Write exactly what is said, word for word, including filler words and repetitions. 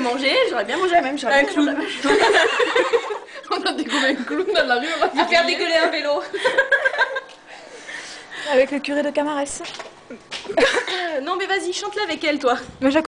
mangé, j'aurais bien mangé la même chose. Un clown. On a découvert un clown dans la rue, on va À faire décoller un vélo. Avec le curé de Camarès. Non mais vas-y, chante-la avec elle, toi. Mais je